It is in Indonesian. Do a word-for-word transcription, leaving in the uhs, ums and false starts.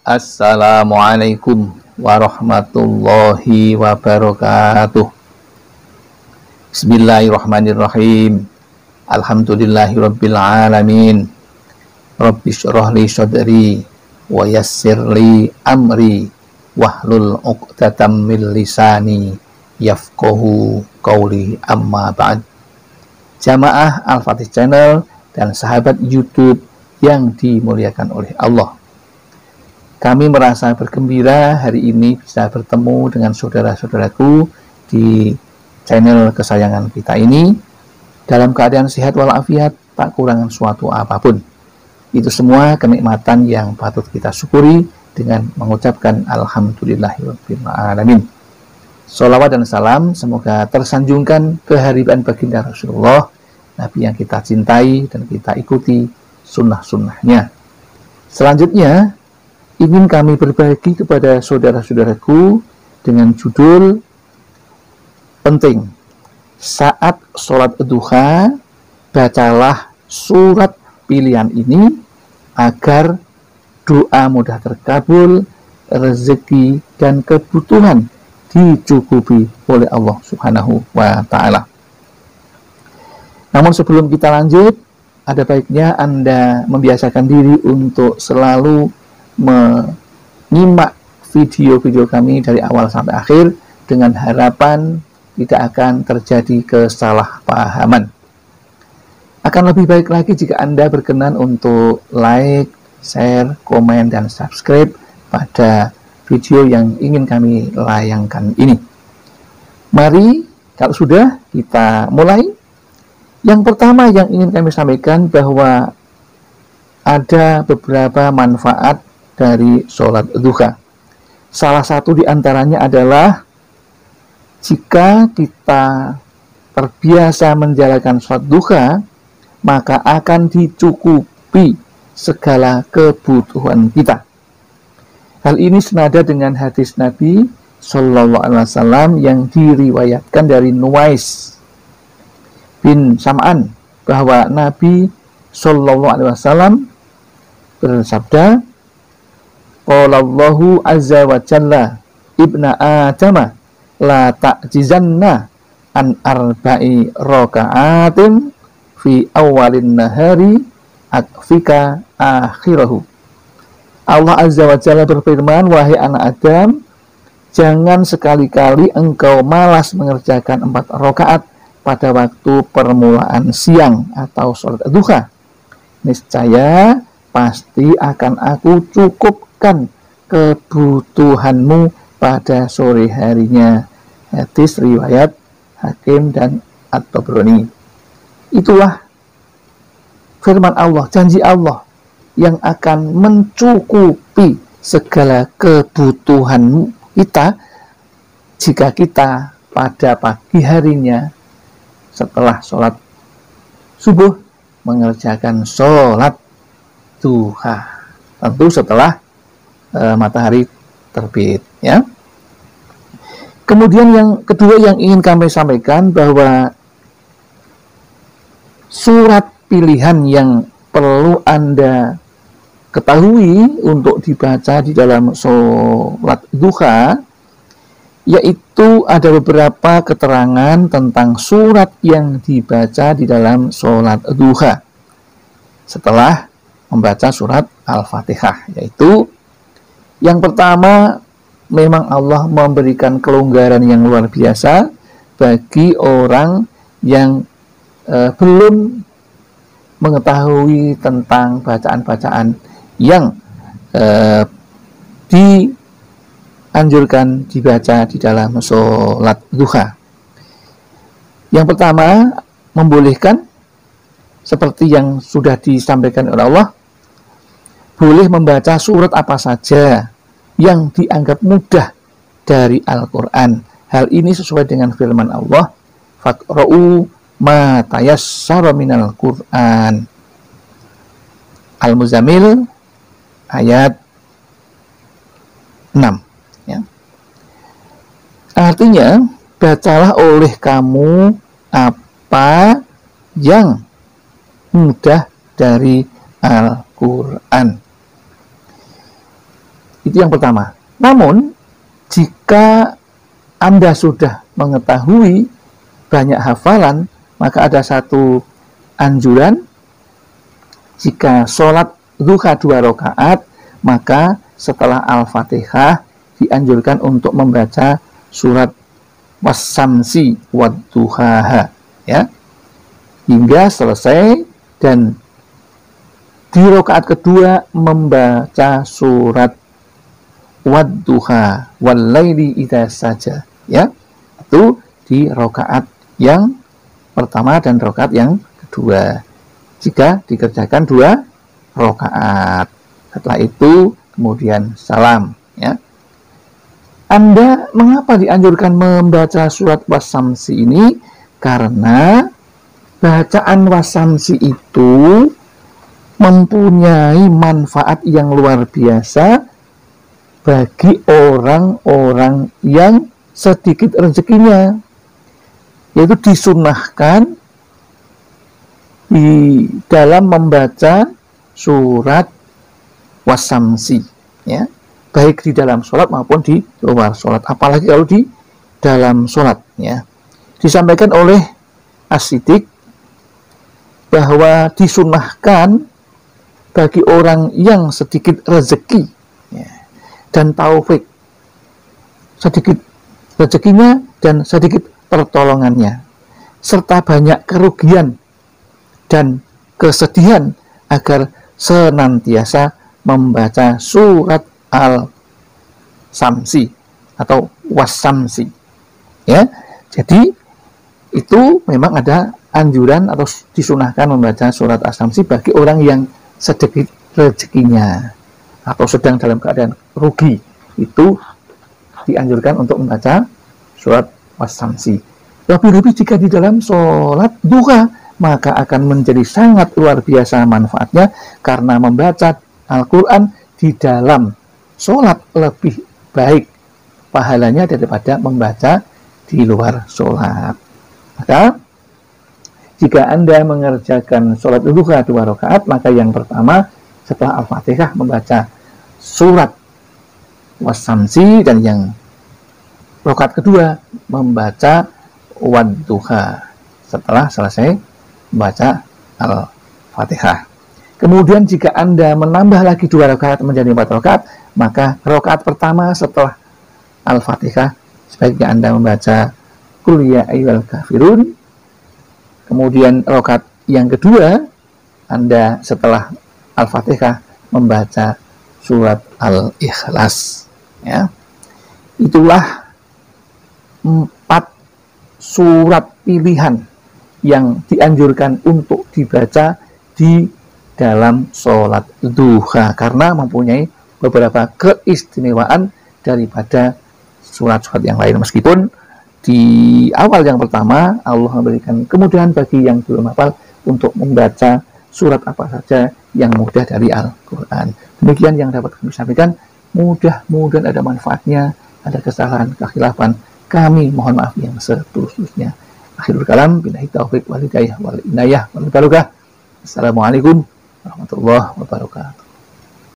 Assalamualaikum warahmatullahi wabarakatuh. Bismillahirrahmanirrahim. Alhamdulillahirabbil alamin. Rabbi shrah li sadri wa yassir li amri wahlul 'uqdatam min lisani yafqahu qawli, amma ba'd. Jamaah Al-Fatih Channel dan sahabat YouTube yang dimuliakan oleh Allah. Kami merasa bergembira hari ini bisa bertemu dengan saudara-saudaraku di channel kesayangan kita ini dalam keadaan sehat walafiat, tak kurangan suatu apapun. Itu semua kenikmatan yang patut kita syukuri dengan mengucapkan alhamdulillahirabbil alamin. Sholawat dan salam semoga tersanjungkan kehadiran baginda Rasulullah, Nabi yang kita cintai dan kita ikuti sunnah-sunnahnya. Selanjutnya ingin kami berbagi kepada saudara-saudaraku dengan judul penting. Saat sholat duha, bacalah surat pilihan ini agar doa mudah terkabul, rezeki dan kebutuhan dicukupi oleh Allah Subhanahu wa Ta'ala. Namun sebelum kita lanjut, ada baiknya Anda membiasakan diri untuk selalu menyimak video-video kami dari awal sampai akhir dengan harapan tidak akan terjadi kesalahpahaman. Akan lebih baik lagi jika Anda berkenan untuk like, share, komen, dan subscribe pada video yang ingin kami layangkan ini. Mari, kalau sudah, kita mulai. Yang pertama yang ingin kami sampaikan bahwa ada beberapa manfaat dari sholat duha. Salah satu di antaranya adalah jika kita terbiasa menjalankan sholat duha, maka akan dicukupi segala kebutuhan kita. Hal ini senada dengan hadis Nabi Shallallahu Alaihi Wasallam yang diriwayatkan dari Nuwais bin Sam'an bahwa Nabi Shallallahu Alaihi Wasallam bersabda, qala Allahu azza wa jalla ibna adama la ta'jizanna an arba'i raka'atin fi awalin nahari akfika akhirahu. Allah azza wa jalla berfirman, wahai anak Adam, jangan sekali-kali engkau malas mengerjakan empat rakaat pada waktu permulaan siang atau sholat duha. Niscaya pasti akan aku cukupkan kebutuhanmu pada sore harinya. Hadis riwayat Hakim dan At-Tabrani. Itulah firman Allah, janji Allah yang akan mencukupi segala kebutuhan kita jika kita pada pagi harinya setelah sholat subuh mengerjakan sholat duha, tentu setelah e, matahari terbit, ya. Kemudian yang kedua yang ingin kami sampaikan bahwa surat pilihan yang perlu Anda ketahui untuk dibaca di dalam sholat duha, yaitu ada beberapa keterangan tentang surat yang dibaca di dalam sholat duha setelah membaca surat Al-Fatihah, yaitu yang pertama, memang Allah memberikan kelonggaran yang luar biasa bagi orang yang eh, belum mengetahui tentang bacaan-bacaan yang eh, dianjurkan dibaca di dalam sholat duha. Yang pertama, membolehkan seperti yang sudah disampaikan oleh Allah, boleh membaca surat apa saja yang dianggap mudah dari Al-Quran. Hal ini sesuai dengan firman Allah, faqra'u ma tayassara minal Qur'an. Al-Muzammil ayat enam, ya. Artinya, bacalah oleh kamu apa yang mudah dari Al-Quran. Itu yang pertama. Namun, jika Anda sudah mengetahui banyak hafalan, maka ada satu anjuran. Jika sholat duha dua rakaat, maka setelah Al-Fatihah dianjurkan untuk membaca surat Was-Samsi wad-Duhaha, ya, hingga selesai, dan di rakaat kedua membaca surat Wad-Duha wal-laili idza saja, ya. Itu di rakaat yang pertama dan rakaat yang kedua, jika dikerjakan dua rakaat. Setelah itu kemudian salam, ya. Anda mengapa dianjurkan membaca surat Was-Samsi ini? Karena bacaan Was-Samsi itu mempunyai manfaat yang luar biasa bagi orang-orang yang sedikit rezekinya, yaitu disunahkan di dalam membaca surat Was-Samsi, ya, baik di dalam sholat maupun di luar sholat, apalagi kalau di dalam sholat, ya. Disampaikan oleh As-Siddiq bahwa disunahkan bagi orang yang sedikit rezeki, ya, dan taufik, sedikit rezekinya dan sedikit pertolongannya, serta banyak kerugian dan kesedihan, agar senantiasa membaca surat Al-Samsi atau Was-Samsi, ya. Jadi itu memang ada anjuran atau disunahkan membaca surat As-Samsi bagi orang yang sedikit rezekinya atau sedang dalam keadaan rugi, itu dianjurkan untuk membaca surat Was-Samsi. Lebih-lebih jika di dalam sholat duha, maka akan menjadi sangat luar biasa manfaatnya, karena membaca Al-Quran di dalam sholat lebih baik pahalanya daripada membaca di luar sholat. Maka jika Anda mengerjakan sholat duha dua rakaat, maka yang pertama setelah Al-Fatihah membaca surat Was-Samsi, dan yang rakaat kedua membaca Wad-Duha setelah selesai membaca Al-Fatihah. Kemudian jika Anda menambah lagi dua rakaat menjadi empat rakaat, maka rakaat pertama setelah Al-Fatihah sebaiknya Anda membaca Qul ya ayyuhal kafirun. Kemudian rakaat yang kedua Anda setelah Al-Fatihah membaca surat Al-Ikhlas, ya. Itulah empat surat pilihan yang dianjurkan untuk dibaca di dalam sholat duha, karena mempunyai beberapa keistimewaan daripada surat-surat yang lain. Meskipun di awal yang pertama Allah memberikan kemudahan bagi yang belum hafal untuk membaca surat apa saja yang mudah dari Al-Quran. Demikian yang dapat kami sampaikan. Mudah-mudahan ada manfaatnya. Ada kesalahan, kekhilafan, kami mohon maaf yang setulus-tulusnya. Akhirul kalam, billahi taufiq wal hidayah wal inayah wal barakah. Assalamualaikum warahmatullahi wabarakatuh.